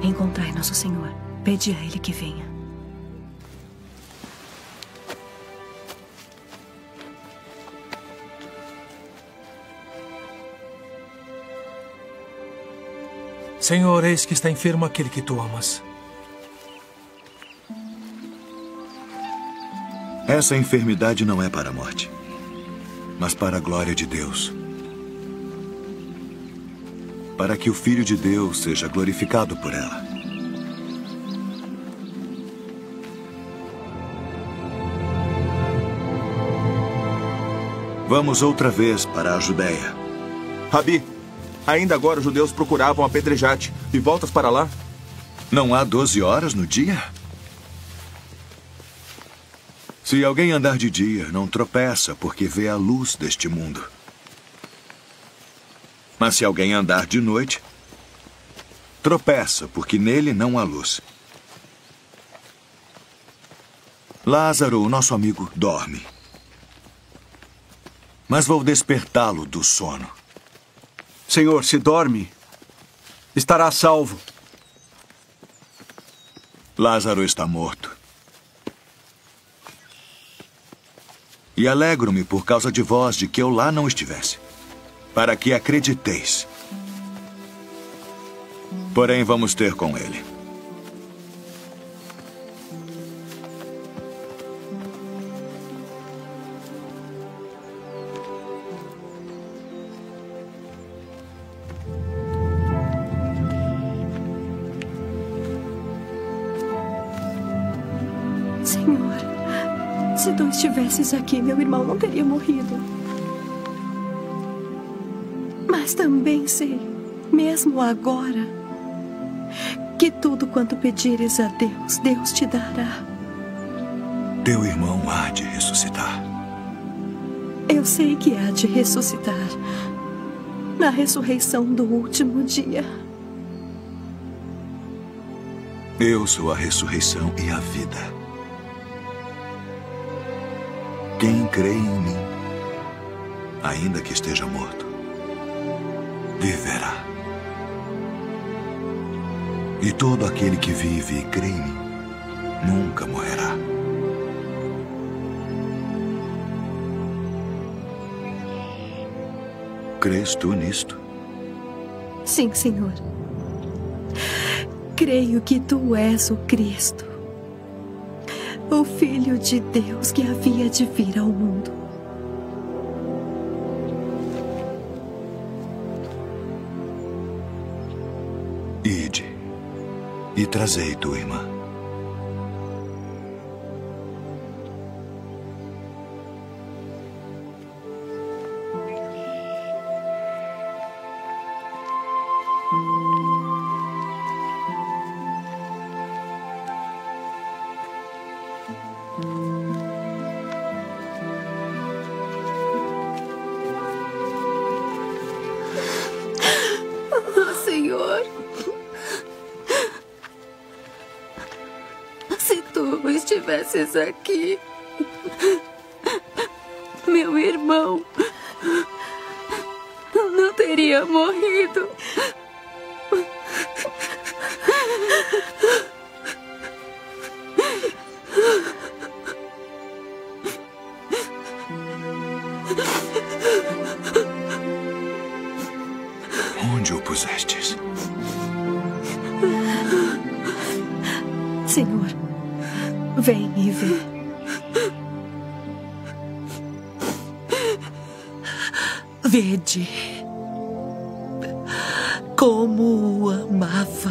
encontrai nosso Senhor, pedi a Ele que venha. Senhor, eis que está enfermo aquele que tu amas. Essa enfermidade não é para a morte, mas para a glória de Deus. Para que o Filho de Deus seja glorificado por ela. Vamos outra vez para a Judéia. Rabi, ainda agora os judeus procuravam apedrejar-te e voltas para lá? Não há 12 horas no dia? Se alguém andar de dia, não tropeça, porque vê a luz deste mundo. Mas se alguém andar de noite, tropeça, porque nele não há luz. Lázaro, o nosso amigo, dorme. Mas vou despertá-lo do sono. Senhor, se dorme, estará salvo. Lázaro está morto. E alegro-me por causa de vós de que eu lá não estivesse, para que acrediteis. Porém, vamos ter com ele. Senhor, se tu estivesses aqui, meu irmão não teria morrido. Mas também sei, mesmo agora, que tudo quanto pedires a Deus, Deus te dará. Teu irmão há de ressuscitar. Eu sei que há de ressuscitar na ressurreição do último dia. Eu sou a ressurreição e a vida. Quem crê em mim, ainda que esteja morto, viverá. E todo aquele que vive e crê em mim, nunca morrerá. Crês tu nisto? Sim, Senhor. Creio que tu és o Cristo, o Filho de Deus que havia de vir ao mundo. Ide e trazei tua irmã. Senhor, se tu estivesses aqui, meu irmão não teria morrido. Onde o pusestes? Senhor, vem e vê. Vede como o amava.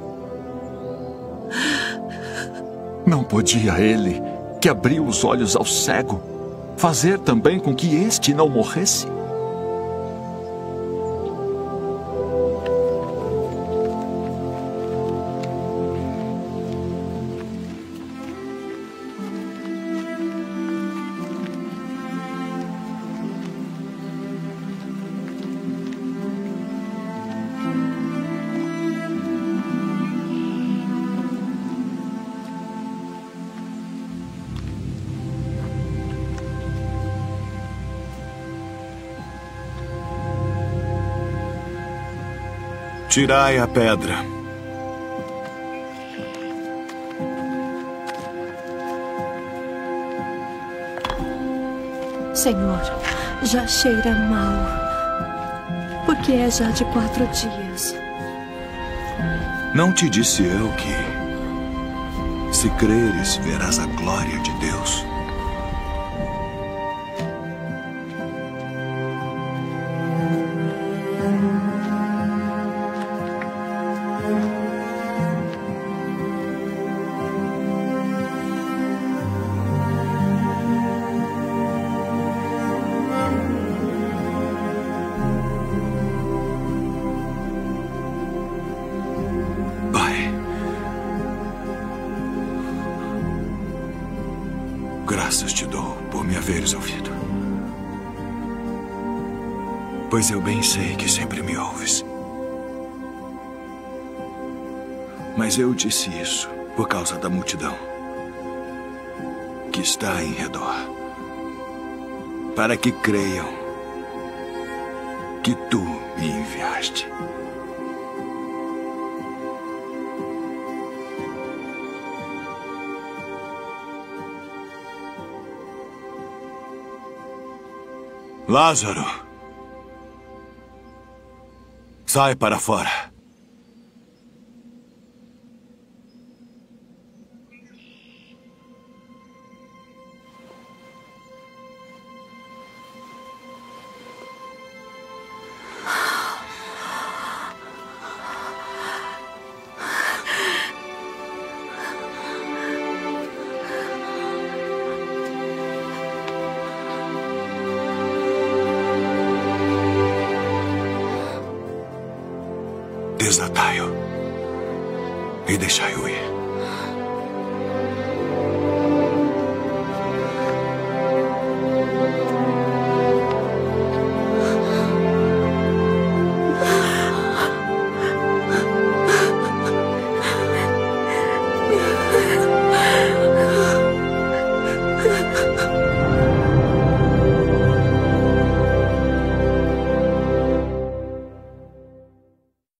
Não podia ele, que abriu os olhos ao cego, fazer também com que este não morresse? Tirai a pedra. Senhor, já cheira mal. Porque é já de 4 dias. Não te disse eu que, se creres, verás a glória de Deus? Graças te dou por me haveres ouvido. Pois eu bem sei que sempre me ouves. Mas eu disse isso por causa da multidão que está em redor, para que creiam que tu me enviaste. Lázaro, sai para fora. Desatai-o e deixai-o ir.